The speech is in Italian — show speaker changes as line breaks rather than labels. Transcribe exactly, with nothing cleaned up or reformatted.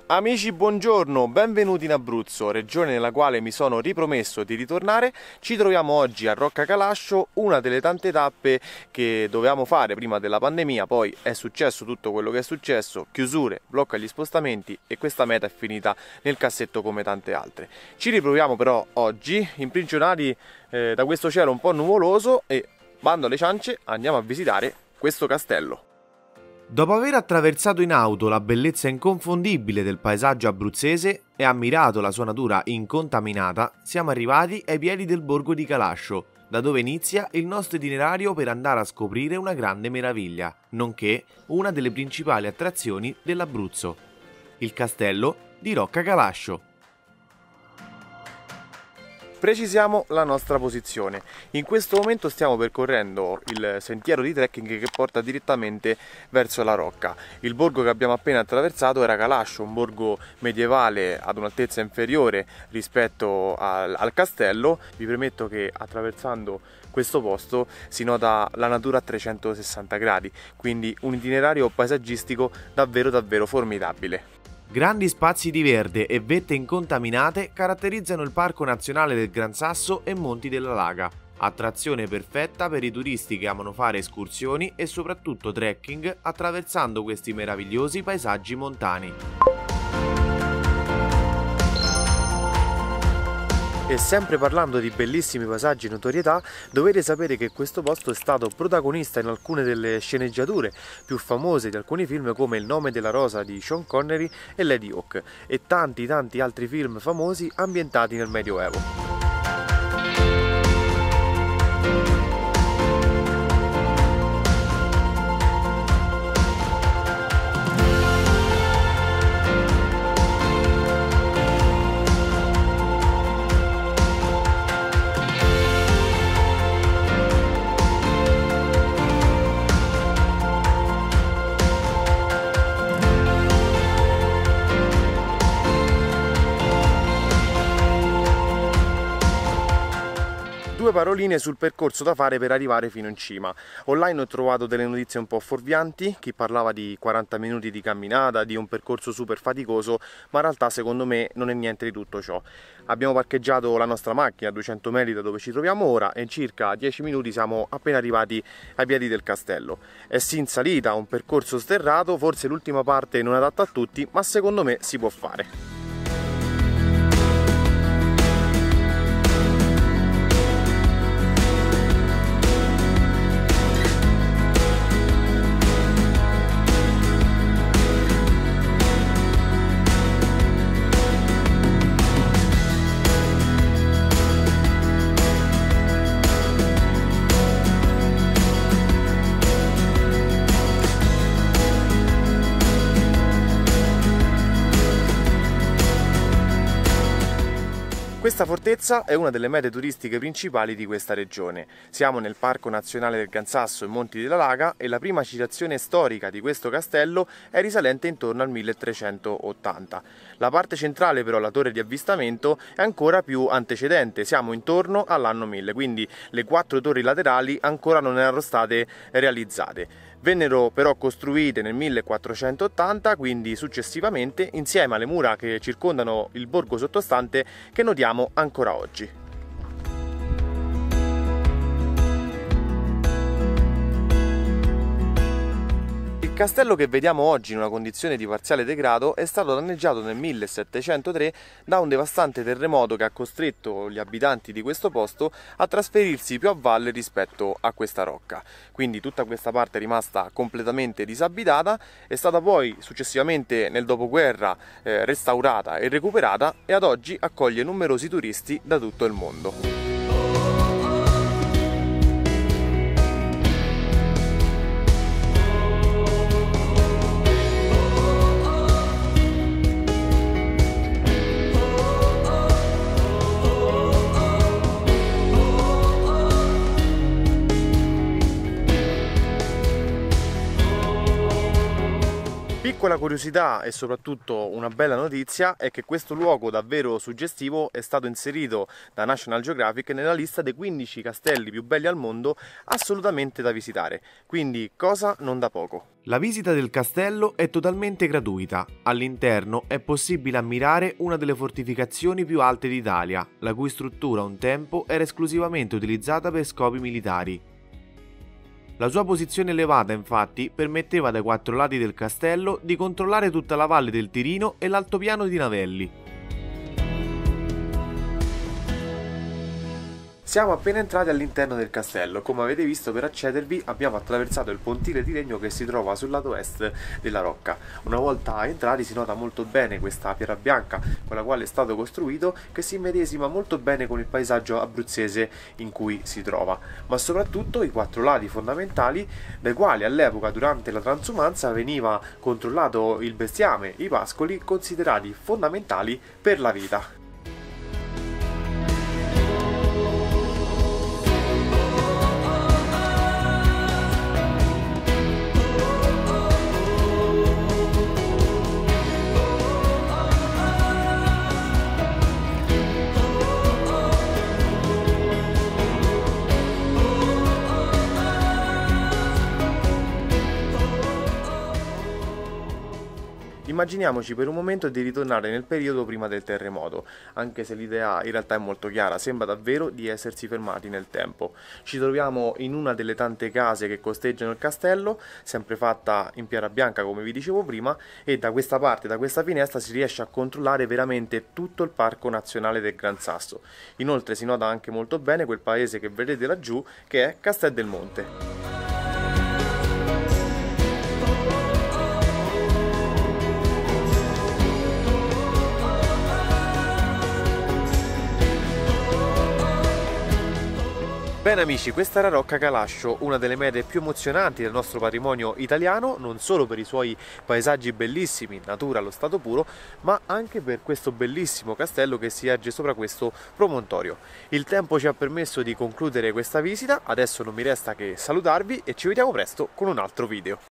Amici, buongiorno, benvenuti in Abruzzo, regione nella quale mi sono ripromesso di ritornare. Ci troviamo oggi a Rocca Calascio, una delle tante tappe che dovevamo fare prima della pandemia, poi è successo tutto quello che è successo, chiusure, blocco agli spostamenti e questa meta è finita nel cassetto come tante altre. Ci riproviamo però oggi, imprigionati eh, da questo cielo un po' nuvoloso e, bando alle ciance, andiamo a visitare questo castello. Dopo aver attraversato in auto la bellezza inconfondibile del paesaggio abruzzese e ammirato la sua natura incontaminata, siamo arrivati ai piedi del borgo di Calascio, da dove inizia il nostro itinerario per andare a scoprire una grande meraviglia, nonché una delle principali attrazioni dell'Abruzzo, il castello di Rocca Calascio. Precisiamo la nostra posizione. In questo momento stiamo percorrendo il sentiero di trekking che porta direttamente verso la Rocca. Il borgo che abbiamo appena attraversato era Calascio, un borgo medievale ad un'altezza inferiore rispetto al, al castello. Vi premetto che attraversando questo posto si nota la natura a trecentosessanta gradi, quindi un itinerario paesaggistico davvero davvero formidabile. Grandi spazi di verde e vette incontaminate caratterizzano il Parco Nazionale del Gran Sasso e Monti della Laga, attrazione perfetta per i turisti che amano fare escursioni e soprattutto trekking attraversando questi meravigliosi paesaggi montani. E sempre parlando di bellissimi paesaggi e notorietà, dovete sapere che questo posto è stato protagonista in alcune delle sceneggiature più famose di alcuni film come Il nome della rosa di Sean Connery e Lady Hawk e tanti tanti altri film famosi ambientati nel Medioevo. Due paroline sul percorso da fare per arrivare fino in cima. Online ho trovato delle notizie un po' fuorvianti, chi parlava di quaranta minuti di camminata, di un percorso super faticoso, ma in realtà secondo me non è niente di tutto ciò. Abbiamo parcheggiato la nostra macchina a duecento metri da dove ci troviamo ora e in circa dieci minuti siamo appena arrivati ai piedi del castello. È sì in salita, un percorso sterrato, forse l'ultima parte non è adatta a tutti, ma secondo me si può fare. Questa fortezza è una delle mete turistiche principali di questa regione. Siamo nel Parco Nazionale del Gran Sasso e Monti della Laga e la prima citazione storica di questo castello è risalente intorno al milletrecentottanta. La parte centrale però, la torre di avvistamento, è ancora più antecedente, siamo intorno all'anno mille, quindi le quattro torri laterali ancora non erano state realizzate. Vennero però costruite nel millequattrocentottanta, quindi successivamente, insieme alle mura che circondano il borgo sottostante che notiamo ancora oggi. Il castello che vediamo oggi in una condizione di parziale degrado è stato danneggiato nel millesettecentotre da un devastante terremoto che ha costretto gli abitanti di questo posto a trasferirsi più a valle rispetto a questa rocca. Quindi tutta questa parte è rimasta completamente disabitata, è stata poi successivamente nel dopoguerra eh, restaurata e recuperata e ad oggi accoglie numerosi turisti da tutto il mondo. Piccola curiosità e soprattutto una bella notizia è che questo luogo davvero suggestivo è stato inserito da National Geographic nella lista dei quindici castelli più belli al mondo assolutamente da visitare, quindi cosa non da poco. La visita del castello è totalmente gratuita. All'interno è possibile ammirare una delle fortificazioni più alte d'Italia, la cui struttura un tempo era esclusivamente utilizzata per scopi militari. La sua posizione elevata, infatti, permetteva dai quattro lati del castello di controllare tutta la valle del Tirino e l'altopiano di Navelli. Siamo appena entrati all'interno del castello. Come avete visto, per accedervi abbiamo attraversato il pontile di legno che si trova sul lato est della rocca. Una volta entrati si nota molto bene questa pietra bianca con la quale è stato costruito, che si immedesima molto bene con il paesaggio abruzzese in cui si trova, ma soprattutto i quattro lati fondamentali dai quali all'epoca durante la transumanza veniva controllato il bestiame, i pascoli, considerati fondamentali per la vita. Immaginiamoci per un momento di ritornare nel periodo prima del terremoto, anche se l'idea in realtà è molto chiara, sembra davvero di essersi fermati nel tempo. Ci troviamo in una delle tante case che costeggiano il castello, sempre fatta in pietra bianca come vi dicevo prima, e da questa parte, da questa finestra, si riesce a controllare veramente tutto il Parco Nazionale del Gran Sasso. Inoltre si nota anche molto bene quel paese che vedete laggiù, che è Castel del Monte. Bene amici, questa era Rocca Calascio, una delle mete più emozionanti del nostro patrimonio italiano, non solo per i suoi paesaggi bellissimi, natura allo stato puro, ma anche per questo bellissimo castello che si erge sopra questo promontorio. Il tempo ci ha permesso di concludere questa visita, adesso non mi resta che salutarvi e ci vediamo presto con un altro video.